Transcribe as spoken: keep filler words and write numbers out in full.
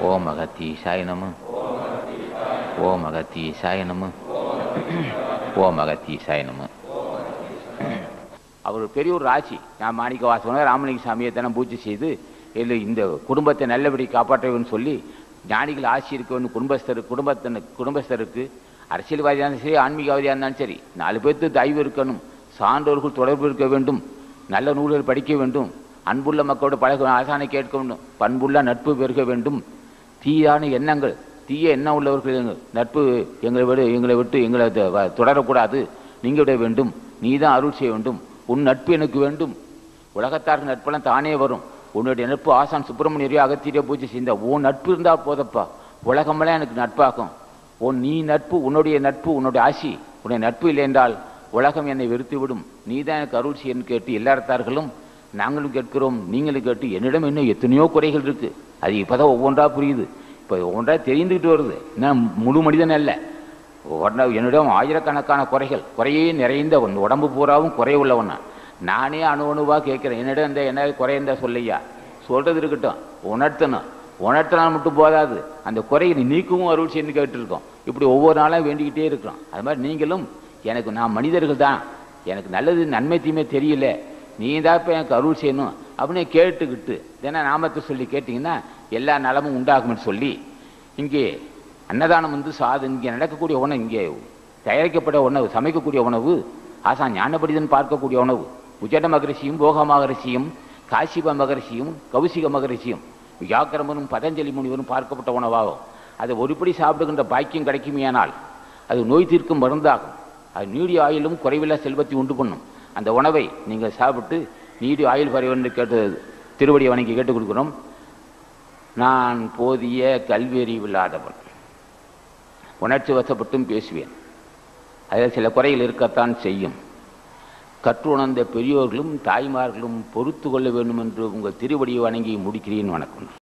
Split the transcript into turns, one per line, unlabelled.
ஓம் அகத்தீசாய நம. ஓம் அகத்தீசாய நம. ஓம் அகத்தீசாய நம. அவர் பெரிய ஒரு ராசி. நான் மாணிக்க வாசகன் ராமலிங்க சாமியை தானே பூஜை செய்து இல்லை இந்த குடும்பத்தை நல்லபடி காப்பாற்றவேன்னு சொல்லி ஞானிகள் ஆசி இருக்கவேன்னு குடும்பஸ்தரு குடும்பத்தின குடும்பஸ்தருக்கு அரசியல்வாதியாக இருந்தாலும் சரி ஆன்மீகவாதியாக இருந்தாலும் சரி நாலு பேர்த்து தயவு இருக்கணும், சான்றோர்கள் தொடர்பு இருக்க வேண்டும், நல்ல நூல்கள் படிக்க வேண்டும், அன்புள்ள மக்களோட பழக ஆசானை கேட்க வேண்டும், பண்புள்ள நட்பு பெருக வேண்டும், தீயான எண்ணங்கள் தீய எண்ணம் உள்ளவர்கள் நட்பு எங்களை விட எங்களை விட்டு எங்களை தொடரக்கூடாது, நீங்கள் விட வேண்டும், நீ தான் அருள் செய்ய வேண்டும், உன் நட்பு எனக்கு வேண்டும், உலகத்தாருக்கு நட்பெல்லாம் தானே வரும், உன்னுடைய நட்பு ஆசான் சுப்பிரமணியரையோ அகத்தியரையோ பூஜை செய்த உன் நட்பு இருந்தால் போதப்பா உலகமெல்லாம் எனக்கு நட்பாகும், உன் நீ நட்பு உன்னுடைய நட்பு உன்னுடைய ஆசி, உன்னுடைய நட்பு இல்லை என்றால் உலகம் என்னை வெறுத்து விடும், நீ தான் எனக்கு அருள் செய்யன்னு கேட்டு எல்லாத்தார்களும் நாங்களும் கேட்கிறோம், நீங்களும் கேட்டு என்னிடம் இன்னும் எத்தனையோ குறைகள் இருக்கு, அது இப்போதான் ஒவ்வொன்றா புரியுது, இப்போ ஒவ்வொன்றா தெரிந்துக்கிட்டு வருது, நான் முழு மனிதன் அல்ல, ஒன்றா என்னிடம் ஆயிரக்கணக்கான குறைகள் குறையே நிறைந்த ஒன்று, உடம்பு பூராவும் குறை உள்ளவண்ணா நானே அணு அணுவாக கேட்குறேன், என்னிடம் இந்த என்ன குறைந்தா சொல்லையா சொல்றது இருக்கட்டும், உணர்த்தணும், உணர்த்தினால் மட்டும் போதாது அந்த குறையை நீக்கவும் அருள் செய்யணும்னு கேட்டுருக்கோம், இப்படி ஒவ்வொரு நாளாக வேண்டிக்கிட்டே இருக்கிறோம். அது மாதிரி நீங்களும் எனக்கு நான் மனிதர்கள் தான், எனக்கு நல்லது நன்மை தீமை தெரியல, நீ தான் இப்போ எனக்கு அருள் செய்யணும் அப்படின்னு கேட்டுக்கிட்டு தினம் நாமத்தை சொல்லி கேட்டிங்கன்னா எல்லா நலமும் உண்டாகும்னு சொல்லி இங்கே அன்னதானம் வந்து சாது இங்கே நடக்கக்கூடிய உணவு, இங்கே தயாரிக்கப்பட்ட உணவு, சமைக்கக்கூடிய உணவு ஆசா ஞானபடிதன் பார்க்கக்கூடிய உணவு, உஜட மகரிஷியும் போக மகரிஷியும் காசிப மகரிஷியும் கௌசிக மகரிஷியும் வியாக்கிரமனும் பதஞ்சலி முனிவரும் பார்க்கப்பட்ட உணவாகும். அதை ஒருபடி சாப்பிடுகின்ற பாக்கியம் கிடைக்குமேயானால் அது நோய் தீர்க்கும் மருந்தாகும், அது நீடிய ஆயிலும் குறைவில்லா செல்வத்தை உண்டு பண்ணும். அந்த உணவை நீங்கள் சாப்பிட்டு நீடிய ஆயுள் பறைவன் கேட்டு திருவடியை வணங்கி கேட்டுக் கொடுக்குறோம். நான் போதிய கல்வியறிவில்லாதவன், உணர்ச்சி வசப்பட்டும் பேசுவேன், அதில் சில குறைகள் இருக்கத்தான் செய்யும், கற்றுணர்ந்த பெரியோர்களும் தாய்மார்களும் பொறுத்து கொள்ள வேண்டும் என்று உங்கள் திருவடியை வணங்கி முடிக்கிறேன். வணக்கம்.